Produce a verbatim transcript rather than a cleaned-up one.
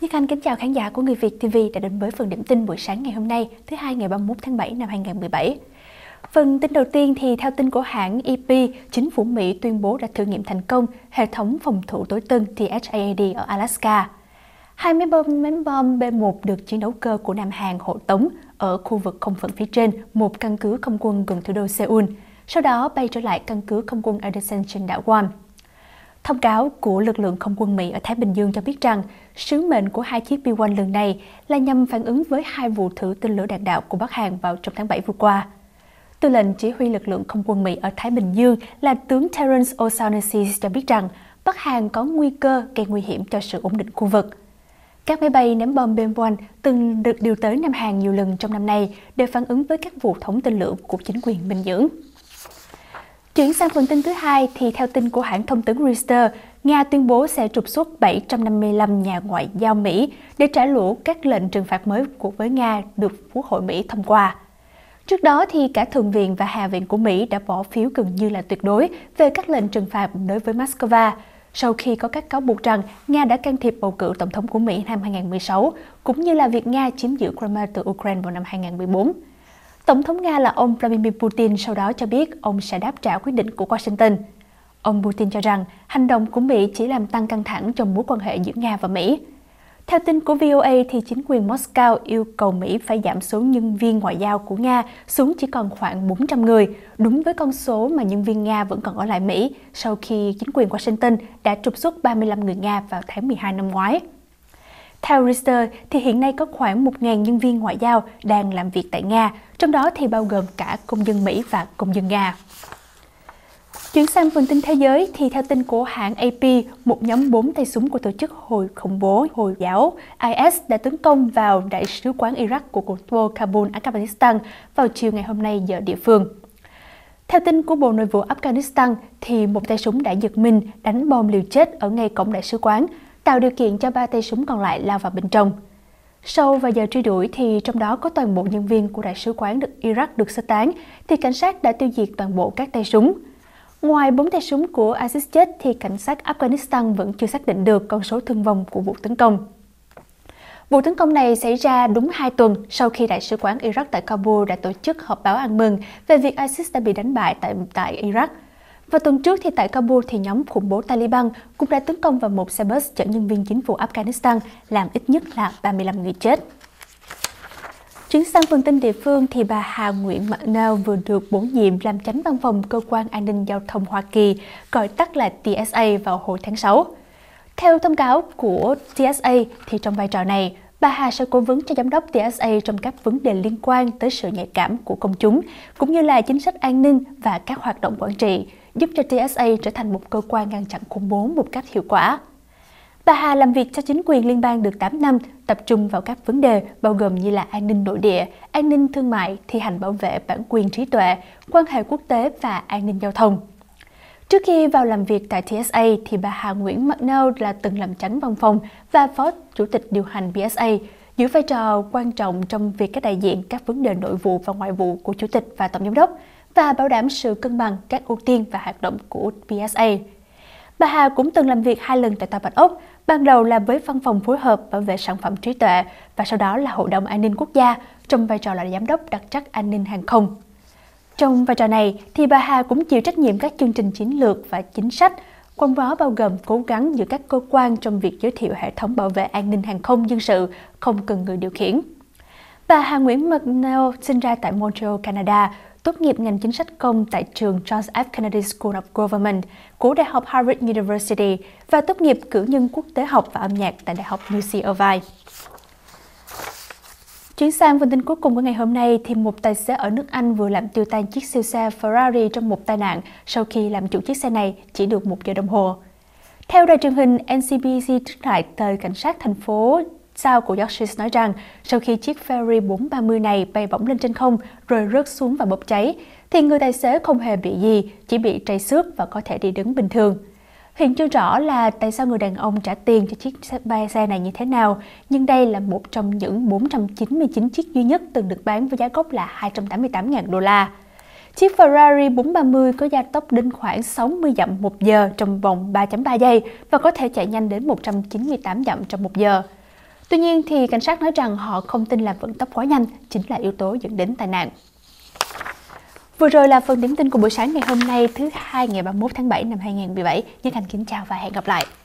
Như Khanh kính chào khán giả của Người Việt ti vi đã đến với phần điểm tin buổi sáng ngày hôm nay, thứ hai ngày ba mươi mốt tháng bảy năm hai nghìn không trăm mười bảy. Phần tin đầu tiên thì theo tin của hãng e pê, chính phủ Mỹ tuyên bố đã thử nghiệm thành công hệ thống phòng thủ tối tân T H A A D ở Alaska. Hai máy bom ném bom B một được chiến đấu cơ của Nam Hàn hộ tống ở khu vực không phận phía trên một căn cứ không quân gần thủ đô Seoul, sau đó bay trở lại căn cứ không quân Andersen trên đảo Guam. Thông cáo của lực lượng không quân Mỹ ở Thái Bình Dương cho biết rằng sứ mệnh của hai chiếc B một lần này là nhằm phản ứng với hai vụ thử tên lửa đạn đạo của Bắc Hàn vào trong tháng bảy vừa qua. Tư lệnh chỉ huy lực lượng không quân Mỹ ở Thái Bình Dương là tướng Terence O'Shaunnessy cho biết rằng Bắc Hàn có nguy cơ gây nguy hiểm cho sự ổn định khu vực. Các máy bay ném bom B một từng được điều tới Nam Hàn nhiều lần trong năm nay để phản ứng với các vụ phóng tên lửa của chính quyền Bình Nhưỡng. Chuyển sang phần tin thứ hai thì theo tin của hãng thông tấn Reuters, Nga tuyên bố sẽ trục xuất bảy trăm năm mươi lăm nhà ngoại giao Mỹ để trả đũa các lệnh trừng phạt mới của với Nga được Quốc hội Mỹ thông qua. Trước đó thì cả Thượng viện và Hạ viện của Mỹ đã bỏ phiếu gần như là tuyệt đối về các lệnh trừng phạt đối với Moscow, sau khi có các cáo buộc rằng Nga đã can thiệp bầu cử tổng thống của Mỹ năm hai nghìn không trăm mười sáu, cũng như là việc Nga chiếm giữ Crimea từ Ukraine vào năm hai nghìn không trăm mười bốn. Tổng thống Nga là ông Vladimir Putin sau đó cho biết ông sẽ đáp trả quyết định của Washington. Ông Putin cho rằng hành động của Mỹ chỉ làm tăng căng thẳng trong mối quan hệ giữa Nga và Mỹ. Theo tin của vê o a thì chính quyền Moscow yêu cầu Mỹ phải giảm số nhân viên ngoại giao của Nga xuống chỉ còn khoảng bốn trăm người, đúng với con số mà nhân viên Nga vẫn còn ở lại Mỹ sau khi chính quyền Washington đã trục xuất ba mươi lăm người Nga vào tháng mười hai năm ngoái. Theo Reuters thì hiện nay có khoảng một nghìn nhân viên ngoại giao đang làm việc tại Nga, trong đó thì bao gồm cả công dân Mỹ và công dân Nga. Chuyển sang phần tin thế giới thì theo tin của hãng a pê, một nhóm bốn tay súng của tổ chức hồi khủng bố Hồi giáo I S đã tấn công vào đại sứ quán Iraq của thủ đô Kabul, Afghanistan vào chiều ngày hôm nay giờ địa phương. Theo tin của Bộ Nội vụ Afghanistan thì một tay súng đã giật mình đánh bom liều chết ở ngay cổng đại sứ quán, tạo điều kiện cho ba tay súng còn lại lao vào bên trong. Sau vài giờ truy đuổi thì trong đó có toàn bộ nhân viên của đại sứ quán được Iraq được sơ tán, thì cảnh sát đã tiêu diệt toàn bộ các tay súng. Ngoài bốn tay súng của i sít chết thì cảnh sát Afghanistan vẫn chưa xác định được con số thương vong của vụ tấn công. Vụ tấn công này xảy ra đúng hai tuần sau khi đại sứ quán Iraq tại Kabul đã tổ chức họp báo ăn mừng về việc i sít đã bị đánh bại tại tại Iraq. Và tuần trước thì tại Kabul thì nhóm khủng bố Taliban cũng đã tấn công vào một xe bus chở nhân viên chính phủ Afghanistan, làm ít nhất là ba mươi lăm người chết. Chuyển sang phần tin địa phương thì bà Hà Nguyễn McNeil vừa được bổ nhiệm làm chánh văn phòng Cơ quan An ninh Giao thông Hoa Kỳ, gọi tắt là T S A vào hồi tháng sáu. Theo thông cáo của T S A thì trong vai trò này, bà Hà sẽ cố vấn cho giám đốc T S A trong các vấn đề liên quan tới sự nhạy cảm của công chúng, cũng như là chính sách an ninh và các hoạt động quản trị, giúp cho T S A trở thành một cơ quan ngăn chặn khủng bố một cách hiệu quả. Bà Hà làm việc cho chính quyền liên bang được tám năm, tập trung vào các vấn đề bao gồm như là an ninh nội địa, an ninh thương mại, thi hành bảo vệ bản quyền trí tuệ, quan hệ quốc tế và an ninh giao thông. Trước khi vào làm việc tại T S A thì bà Hà Nguyễn McNeil là từng làm chánh văn phòng và phó chủ tịch điều hành B S A, giữ vai trò quan trọng trong việc các đại diện các vấn đề nội vụ và ngoại vụ của chủ tịch và tổng giám đốc và bảo đảm sự cân bằng các ưu tiên và hoạt động của B S A. Bà Hà cũng từng làm việc hai lần tại Tòa Bạch Ốc, ban đầu là với văn phòng phối hợp bảo vệ sản phẩm trí tuệ và sau đó là Hội đồng An ninh Quốc gia trong vai trò là giám đốc đặc trắc an ninh hàng không. Trong vai trò này thì bà Hà cũng chịu trách nhiệm các chương trình chiến lược và chính sách, trong đó bao gồm cố gắng giữa các cơ quan trong việc giới thiệu hệ thống bảo vệ an ninh hàng không dân sự không cần người điều khiển. Bà Hà Nguyễn McNeil sinh ra tại Montreal, Canada, tốt nghiệp ngành chính sách công tại trường John F. Kennedy School of Government của Đại học Harvard University và tốt nghiệp cử nhân quốc tế học và âm nhạc tại Đại học U C Irvine. Chuyển sang phần tin cuối cùng của ngày hôm nay thì một tài xế ở nước Anh vừa làm tiêu tan chiếc siêu xe Ferrari trong một tai nạn sau khi làm chủ chiếc xe này chỉ được một giờ đồng hồ. Theo đài truyền hình N C B C trích lại tờ cảnh sát thành phố Sao của Yorkshire nói rằng sau khi chiếc Ferrari bốn ba mươi này bay bổng lên trên không rồi rớt xuống và bốc cháy, thì người tài xế không hề bị gì, chỉ bị trầy xước và có thể đi đứng bình thường. Hiện chưa rõ là tại sao người đàn ông trả tiền cho chiếc xe này như thế nào, nhưng đây là một trong những bốn trăm chín mươi chín chiếc duy nhất từng được bán với giá gốc là hai trăm tám mươi tám nghìn đô la. Chiếc Ferrari bốn ba mươi có gia tốc đến khoảng sáu mươi dặm một giờ trong vòng ba phẩy ba giây và có thể chạy nhanh đến một trăm chín mươi tám dặm trong một giờ. Tuy nhiên thì cảnh sát nói rằng họ không tin là vận tốc quá nhanh chính là yếu tố dẫn đến tai nạn. Vừa rồi là phần điểm tin của buổi sáng ngày hôm nay thứ hai ngày ba mươi mốt tháng bảy năm hai nghìn không trăm mười bảy. Nhân Thành kính chào và hẹn gặp lại.